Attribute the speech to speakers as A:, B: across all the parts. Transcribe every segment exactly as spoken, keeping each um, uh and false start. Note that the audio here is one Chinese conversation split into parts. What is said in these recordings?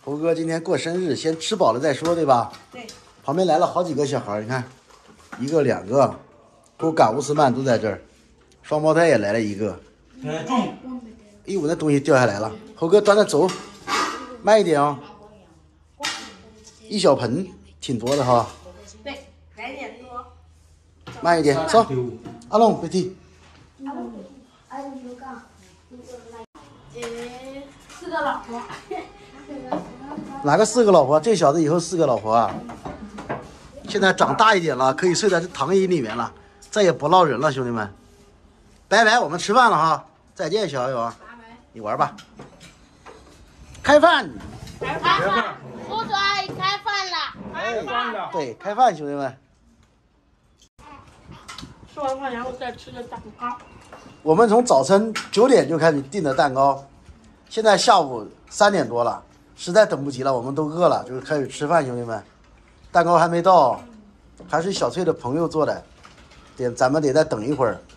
A: 猴哥今天过生日，先吃饱了再说，对吧？
B: 对。
A: 旁边来了好几个小孩，你看，一个、两个，勾嘎乌斯曼都在这儿，双胞胎也来了一个。
C: 太重。
A: 哎呦，那东西掉下来了，猴哥端着走，慢一点哦。一小盆，挺多的哈。
B: 对，来点多。
A: 慢一点，走。阿龙，别踢。
B: 四个老婆。
A: 哪个四个老婆？这小子以后四个老婆啊！现在长大一点了，可以睡在这躺椅里面了，再也不闹人了，兄弟们，拜拜，我们吃饭了哈，再见，小友，你玩吧。开饭！
B: 开饭！叔叔阿姨开饭了！
C: 开饭了！
A: 对，开饭，兄弟们。
B: 吃完饭然后再吃个蛋糕。
A: 我们从早晨九点就开始订的蛋糕，现在下午三点多了，实在等不及了，我们都饿了，就开始吃饭，兄弟们。蛋糕还没到，还是小翠的朋友做的，得咱们得再等一会儿。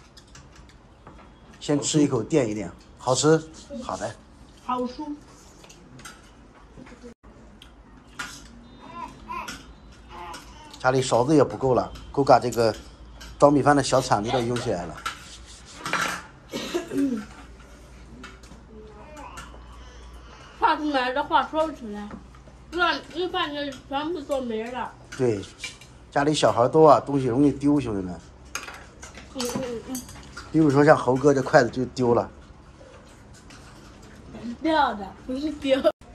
A: 先吃一口垫一垫，好吃。好的。
B: 好吃。
A: 家里勺子也不够了，够把这个装米饭的小铲子都用起来了。
B: 画出来的画说不出来，那一饭就全部都没了。
A: 对，家里小孩多啊，东西容易丢，兄弟们。
B: 嗯嗯嗯。
A: 比如说像猴哥这筷子就丢了。
B: 掉的不是丢。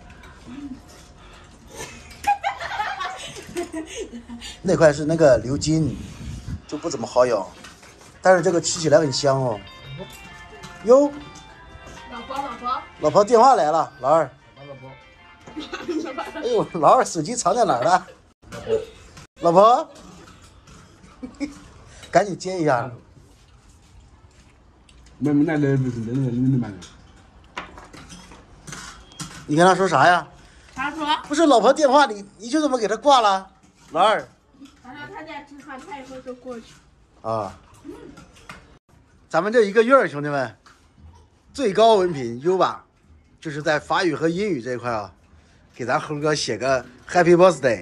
A: 那块是那个鎏金，就不怎么好咬，但是这个吃起来很香哦。哟，
B: 老婆老婆，
A: 老婆电话来了，老二。
C: 老婆。
A: 哎呦，老二手机藏在哪儿了？老婆，赶紧接一下。
C: 没没那那不是那那那那
A: 你跟他说啥呀？
B: 他说
A: 不是老婆电话，你你就这么给他挂了？老二。
B: 他说他在吃饭，他一会儿就过去。
A: 啊，咱们这一个月儿，兄弟们，最高文凭 U 吧，就是在法语和英语这一块啊，给咱猴哥写个 Happy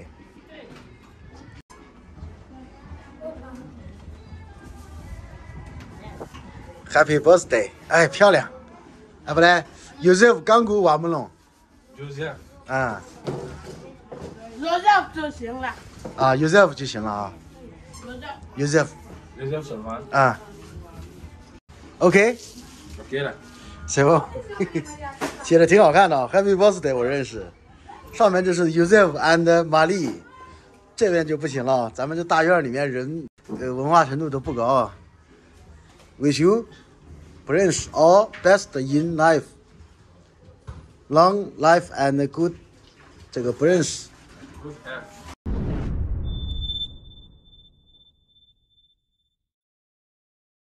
A: Birthday。Happy Birthday， 哎，漂亮，哎不对 ，Joseph 刚过瓦木龙，
C: 就是这样。
A: 啊，
B: 罗教就行了。
A: 啊 ，Joseph 就行了啊。
B: 罗教。
A: Joseph。
C: 那叫什么？
A: 啊。OK。
C: OK 了。
A: 行不？写的挺好看的 ，Happy Birthday 我认识。上面这是 Joseph and Marie， 这边就不行了，咱们这大院里面人呃文化程度都不高啊。Wish you Prince all best in life, long life and good， 这个不认识。